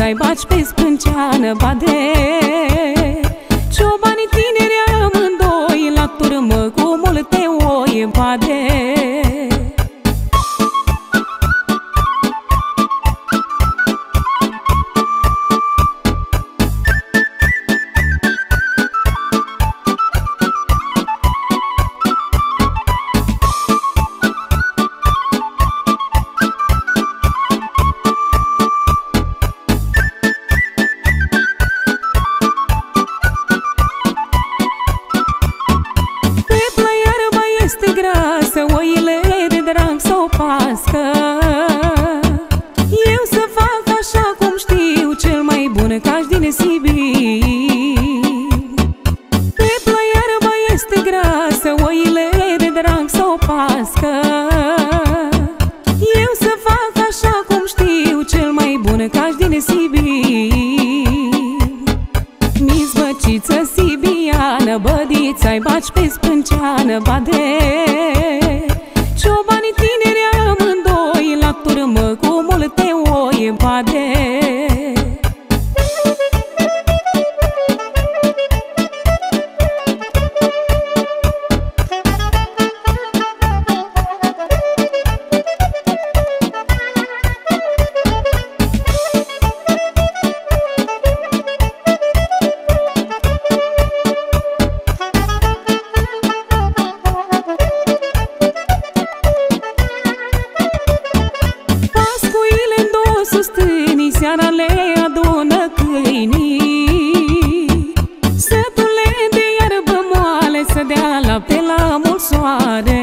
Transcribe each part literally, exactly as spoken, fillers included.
bădița-i baci pe sprânceană, bade. Ciobanii tineri amândoi la turmă cu multe oi, bade. Oile de drag s-o pască. Eu să fac așa cum știu, cel mai bun caș din Sibiu. Pe plăiarba este grasă, oile de drag s-o pască. Eu să fac așa cum știu, cel mai bun caș din Sibiu. Mizbăciță sibiană, bădița-i baci pe sprânceană, bade. Ciobanii tineri amândoi la turmă cu multe oi, bade. Stânii seara le adună câinii, sătule de iarbă moale să dea lapte la mult soare.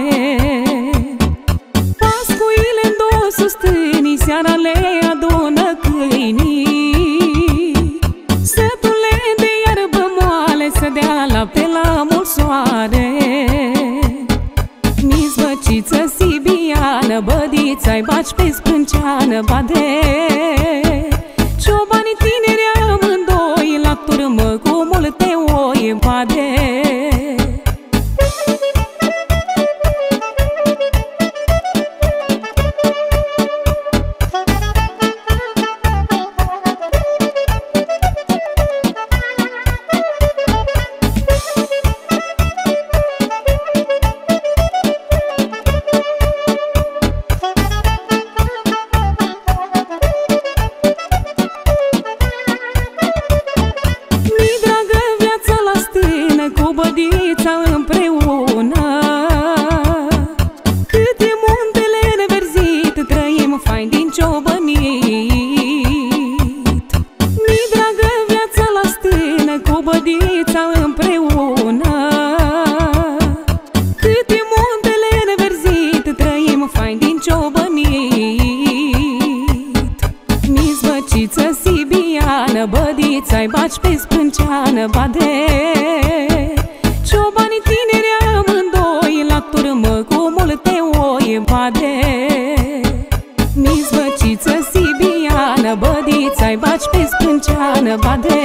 Pascuile-n două stânii seara le adună câinii, sătule de iarbă moale să dea lapte la mult soare. Mizbăciță sibiană, bădița-i baci pe sprânceană, bade. Ciobanii tineri amândoi la turmă cu multe oi, bade. Cu bădița împreună, cât e muntele neverzit, trăim fain din ciobănit. Mi-i dragă viața la stână, cu bădița împreună, cât e muntele neverzit, trăim fain din ciobănit. Mizbăciță sibiană, bădița-i baci pe sprânceană, bade. Ciobanii tineri amândoi la turmă cu multe oi, bade. Mizbăciță sibiană, bădița-i baci pe sprânceană, bade.